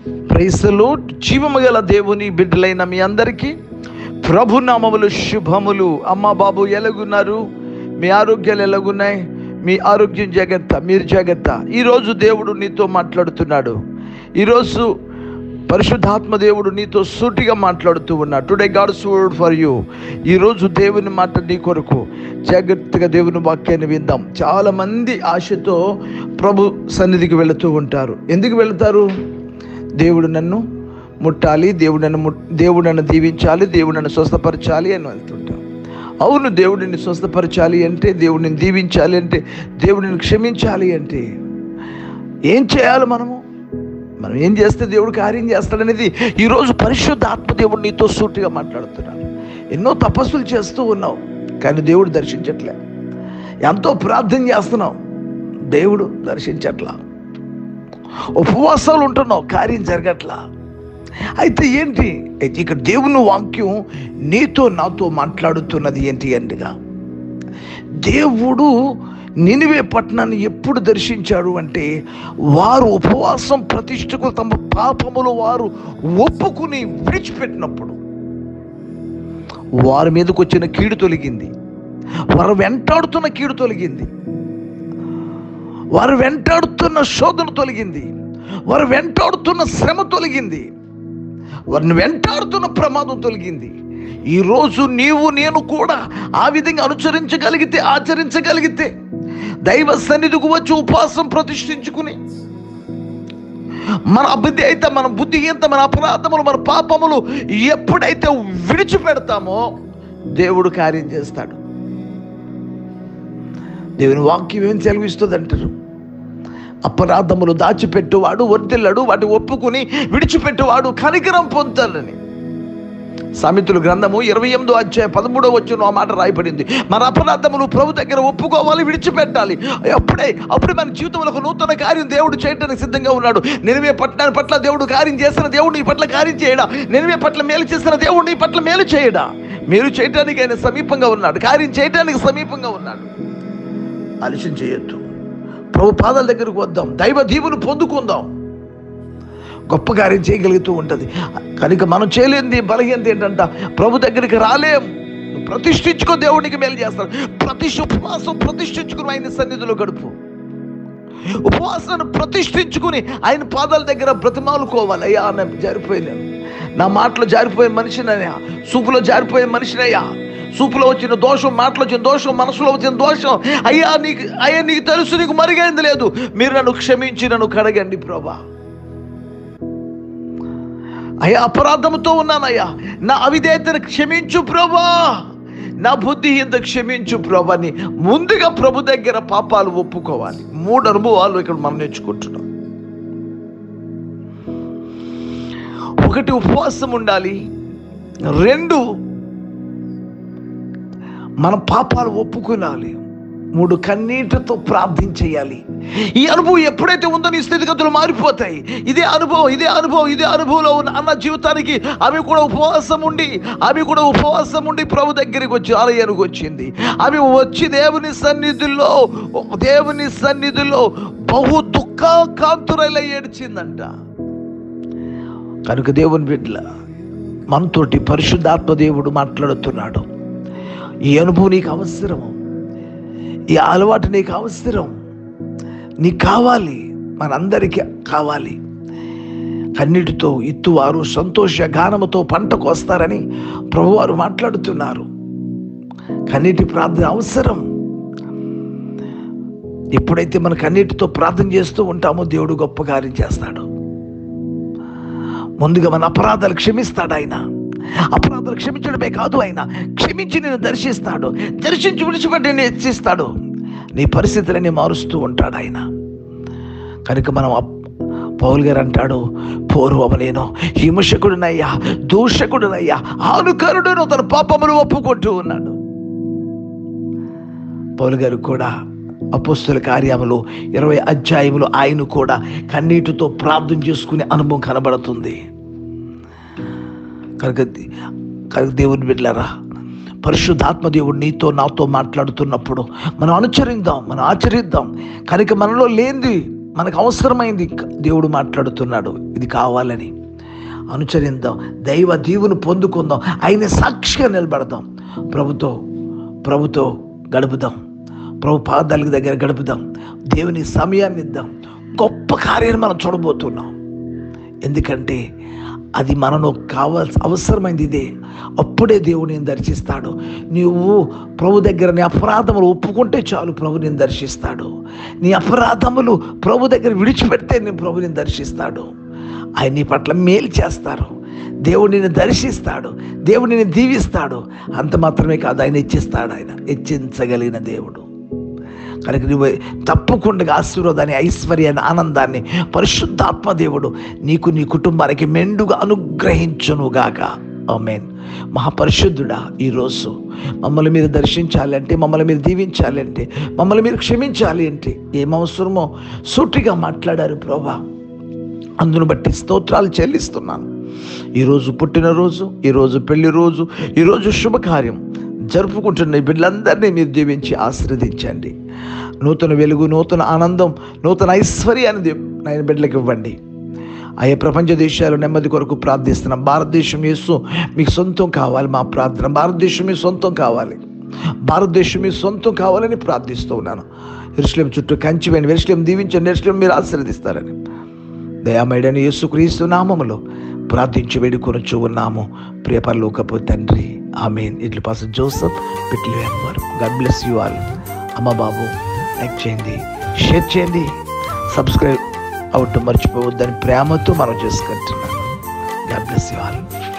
Praise the lord. జీవము గల దేవుని బిడ్డలైన మీ అందరికీ ప్రభునామములు శుభములు. అమ్మ బాబు ఎలాగున్నారు? మీ ఆరోగ్యాలు ఎలాగున్నాయి? మీ ఆరోగ్యం జాగ్రత్త, మీరు జాగ్రత్త. ఈరోజు దేవుడు నీతో మాట్లాడుతున్నాడు. ఈరోజు పరిశుద్ధాత్మ దేవుడు నీతో సూటిగా మాట్లాడుతూ ఉన్నాడు. Today God's word for you. ఈరోజు దేవుని మాట నీ కొరకు. జాగ్రత్తగా దేవుని వాక్యాన్ని విందాం. చాలామంది ఆశతో ప్రభు సన్నిధికి వెళుతూ ఉంటారు. ఎందుకు వెళతారు? దేవుడు నన్ను ముట్టాలి, దేవుడు నన్ను దీవించాలి, దేవుడు నన్ను స్వస్థపరచాలి అని వెళ్తుంటాం. అవును, దేవుడిని స్వస్థపరచాలి అంటే, దేవుడిని దీవించాలి అంటే, దేవుడిని క్షమించాలి అంటే ఏం చేయాలి? మనం ఏం చేస్తే దేవుడు కార్యం చేస్తాడనేది ఈరోజు పరిశుద్ధ ఆత్మదేవుడు నీతో సూటిగా మాట్లాడుతున్నాడు. ఎన్నో తపస్సులు చేస్తూ ఉన్నావు, కానీ దేవుడు దర్శించట్లే. ఎంతో ప్రార్థన చేస్తున్నావు, దేవుడు దర్శించట్లా. ఉపవాసాలు ఉంటున్నావు, కార్యం జరగట్లా. అయితే ఏంటి? అయితే ఇక్కడ దేవుని వాక్యం నీతో నాతో మాట్లాడుతున్నది ఏంటి అంటగా, దేవుడు నినివే పట్టణాన్ని ఎప్పుడు దర్శించాడు అంటే, వారు ఉపవాసం ప్రతిష్టకు తమ పాపములు వారు ఒప్పుకుని విడిచిపెట్టినప్పుడు వారి మీదకి వచ్చిన కీడు తొలగింది. వారు వెంటాడుతున్న కీడు తొలగింది. వారు వెంటాడుతున్న శోధన తొలగింది. వారు వెంటాడుతున్న శ్రమ తొలగింది. వారిని వెంటాడుతున్న ప్రమాదం తొలగింది. ఈరోజు నీవు నేను కూడా ఆ విధంగా అనుసరించగలిగితే, ఆచరించగలిగితే, దైవ సన్నిధికి వచ్చి ఉపవాసం ప్రతిష్ఠించుకుని మన అభివృద్ధి అయితే, మన బుద్ధిహీనత, మన అపరాధములు, మన పాపములు ఎప్పుడైతే విడిచిపెడతామో దేవుడు కార్యం చేస్తాడు. దేవుని వాక్యం ఏం సెలవిస్తుంది అంటారు? అపరాధములు దాచిపెట్టువాడు వర్ధిల్లడు, వాటి ఒప్పుకుని విడిచిపెట్టువాడు కనికరం పొందుతాడని. సామెతల గ్రంథము 28వ అధ్యాయం 13వ వచనం ఆ మాట రాయబడింది. మన అపరాధములు ప్రభు దగ్గర ఒప్పుకోవాలి, విడిచిపెట్టాలి. అప్పుడే మన జీవితంలో ఒక నూతన కార్యం దేవుడు చేయడానికి సిద్ధంగా ఉన్నాడు. నినివే పట్టణాన్ని పట్ల దేవుడు కార్యం చేసిన దేవుడు నీ పట్ల కార్యం చేయడా? నినివే పట్ల మేలు చేసిన దేవుడు నీ పట్ల మేలు చేయడా? మేలు చేయడానికి ఆయన సమీపంగా ఉన్నాడు, కార్యం చేయడానికి సమీపంగా ఉన్నాడు. ఆలస్యం చేయొద్దు. ప్రభు పాదాల దగ్గరకు వద్దాం, దైవ దీవును పొందుకుందాం. గొప్ప కార్యం చేయగలుగుతూ ఉంటుంది. కనుక మనం చేయలేనిది, బలహీనత ఏంటంట, ప్రభు దగ్గరికి రాలేం. ప్రతిష్ఠించుకో, దేవునికి మేలు చేస్తాడు. ఉపవాసం ప్రతిష్ఠించుకుని ఆయన సన్నిధిలో గడుపు. ఉపవాసాన్ని ప్రతిష్ఠించుకుని ఆయన పాదాల దగ్గర బ్రతిమాలుకోవాలి. అయ్యా, నేను జారిపోయినాను, నా మాటలో జారిపోయిన మనిషినయ్యా, సూపులో జారిపోయిన మనిషినయ్యా, సూపులో వచ్చిన దోషం, మాటలో వచ్చిన దోషం, మనసులో వచ్చిన దోషం, అయ్యా నీకు తెలుసు, నీకు మరుగైంది లేదు. మీరు నన్ను క్షమించి నన్ను కడగండి ప్రభా. అయ్యా, అపరాధంతో ఉన్నానయ్యా, నా అవిధేయతను క్షమించు ప్రభా, నా బుద్ధిహీనత క్షమించు ప్రభాని ముందుగా ప్రభు దగ్గర పాపాలు ఒప్పుకోవాలి. 3 అనుభవాలు ఇక్కడ మనం నేర్చుకుంటున్నాం. 1 ఉపవాసం ఉండాలి. 2 మన పాపాలు ఒప్పుకోవాలి. 3 కన్నీటితో ప్రార్థన చేయాలి. ఈ అనుభవం ఎప్పుడైతే ఉందో నీ స్థితిగతులు మారిపోతాయి. ఇదే అనుభవంలో అన్న జీవితానికి ఆమె కూడా ఉపవాసం ఉండి ప్రభు దగ్గరికి వచ్చి ఆలయానికి వచ్చింది. ఆమె వచ్చి దేవుని సన్నిధిలో బహు దుఃఖాకాంతురై ఏడ్చిందంట. కనుక దేవుని బిడ్డల, మనతోటి పరిశుద్ధాత్మ దేవుడు మాట్లాడుతున్నాడు. ఈ అనుభవం నీకు అవసరము, ఈ అలవాటు నీకు అవసరం, నీకు కావాలి, మనందరికీ కావాలి. కన్నీటితో ఇత్తువారు సంతోష గానముతో పంటకు వస్తారని ప్రభువారు మాట్లాడుతున్నారు. కన్నీటి ప్రార్థన అవసరం. ఎప్పుడైతే మన కన్నీటితో ప్రార్థన చేస్తూ ఉంటామో దేవుడు గొప్ప కార్యం చేస్తాడు. ముందుగా మన అపరాధాలు క్షమిస్తాడు ఆయన. అపరాధాలు క్షమించడమే కాదు, ఆయన క్షమించి నేను దర్శిస్తాడు, దర్శించి విడిచిపెట్టి నేను హెచ్చిస్తాడు. నీ పరిస్థితులని మారుస్తూ ఉంటాడు ఆయన. కనుక మనం పౌలు గారు అంటాడు, పూర్వము నేను హింసకుడినయ్యా, దూషకుడినయ్యా, హానుకరుడును తన పాపములు ఒప్పుకుంటూ ఉన్నాడు. పౌలు గారు కూడా అపోస్తల కార్యములు 20 అధ్యాయములు ఆయన కూడా కన్నీటితో ప్రార్థన చేసుకునే అనుభవం కనబడుతుంది. కనుక దేవుని బిడ్డలారా, పరిశుద్ధాత్మ దేవుడు నీతో నాతో మాట్లాడుతున్నప్పుడు మనం అనుసరిద్దాం, మనం ఆచరిద్దాం. కనుక మనలో లేనిది మనకు అవసరమైంది దేవుడు మాట్లాడుతున్నాడు, ఇది కావాలని అనుసరిద్దాం. దైవ దీవును పొందుకుందాం. ఆయన సాక్షిగా నిలబడదాం. ప్రభుతో గడుపుదాం. ప్రభు పాదాలకు దగ్గర గడుపుదాం. దేవుని సమయాన్ని ఇద్దాం. గొప్ప కార్యాన్ని మనం చూడబోతున్నాం. ఎందుకంటే అది మనకు కావాల్సి అవసరమైంది ఇదే. అప్పుడే దేవుడు నేను దర్శిస్తాడు. నీవు ప్రభు దగ్గర నీ అపరాధములు ఒప్పుకుంటే చాలు, ప్రభు నేను దర్శిస్తాడు. నీ అపరాధములు ప్రభు దగ్గర విడిచిపెడితే నేను ప్రభు నేను దర్శిస్తాడు. ఆయన నీ పట్ల మేలు చేస్తారు. దేవుడు నిన్ను దర్శిస్తాడు. దేవుడు నిన్ను దీవిస్తాడు. అంత మాత్రమే కాదు, ఆయన హెచ్చిస్తాడు. ఆయన హెచ్చించగలిగిన దేవుడు కనుక నువ్వు తప్పకుండా ఆశీర్వాదాన్ని, ఐశ్వర్యాన్ని, ఆనందాన్ని పరిశుద్ధాత్మ దేవుడు నీకు, నీ కుటుంబానికి మెండుగా అనుగ్రహించునుగాక. ఆమేన్. మహాపరిశుద్ధుడా, ఈరోజు మమ్మల్ని మీరు దర్శించాలంటే, మమ్మల్ని మీరు దీవించాలంటే, మమ్మల్ని మీరు క్షమించాలి అంటే ఏం అవసరమో సూటిగా మాట్లాడారు ప్రభా. అందును బట్టి స్తోత్రాలు చెల్లిస్తున్నాను. ఈరోజు పుట్టినరోజు, ఈరోజు పెళ్లి రోజు, ఈరోజు శుభకార్యం జరుపుకుంటున్న ఈ బిడ్డలందరినీ మీరు దీవించి ఆశీర్వదించండి. నూతన వెలుగు, నూతన ఆనందం, నూతన ఐశ్వర్యాన్ని ఆయన బిడ్డలకు ఇవ్వండి. ఆయా ప్రపంచ దేశాలు నెమ్మది కొరకు ప్రార్థిస్తున్నాం. భారతదేశం యేసు మీకు సొంతం కావాలి. మా ప్రార్థన భారతదేశం మీ సొంతం కావాలి. భారతదేశం మీ సొంతం కావాలని ప్రార్థిస్తూ ఉన్నాను. యెరూషలేము చుట్టూ కంచి వేయండి. యెరూషలేము దీవించండి. యెరూషలేము మీరు ఆశీర్వదిస్తారని దయామయుడైన యేసుక్రీస్తు నామములో ప్రార్థించి వేడుకొనుచు ఉన్నాము ప్రియ పరలోకపు తండ్రి. ఆమేన్. ఇట్లు పాస్టర్ జోసెఫ్ పిట్లియన్ వారు. God bless you all. అమ్మ బాబు లైక్ చేయండి, షేర్ చేయండి, సబ్స్క్రైబ్ అవటం మర్చిపోవద్దని ప్రేమతో మనం చేసుకుంటున్నాను. God bless you all.